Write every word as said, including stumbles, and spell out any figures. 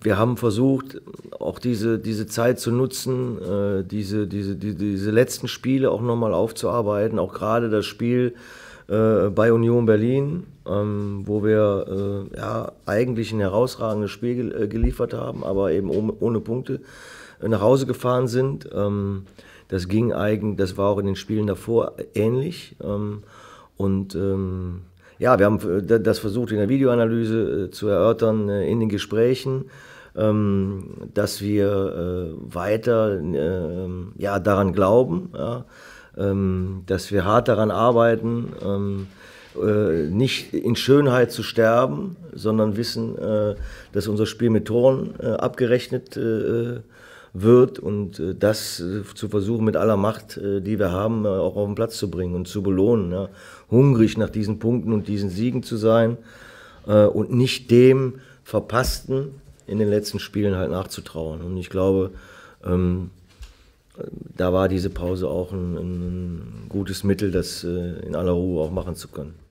wir haben versucht, auch diese, diese Zeit zu nutzen, äh, diese, diese, die, diese letzten Spiele auch nochmal aufzuarbeiten, auch gerade das Spiel äh, bei Union Berlin, ähm, wo wir äh, ja, eigentlich ein herausragendes Spiel gel äh, geliefert haben, aber eben ohne, ohne Punkte äh, nach Hause gefahren sind. Ähm, das ging eigentlich, das war auch in den Spielen davor ähnlich. Ähm, und ähm, ja, wir haben das versucht in der Videoanalyse äh, zu erörtern, äh, in den Gesprächen, ähm, dass wir äh, weiter äh, ja, daran glauben, ja, ähm, dass wir hart daran arbeiten, ähm, äh, nicht in Schönheit zu sterben, sondern wissen, äh, dass unser Spiel mit Toren äh, abgerechnet äh, wird und äh, das äh, zu versuchen mit aller Macht, äh, die wir haben, äh, auch auf den Platz zu bringen und zu belohnen. Ja. Hungrig nach diesen Punkten und diesen Siegen zu sein äh, und nicht dem Verpassten in den letzten Spielen halt nachzutrauern. Und ich glaube, ähm, da war diese Pause auch ein, ein gutes Mittel, das äh, in aller Ruhe auch machen zu können.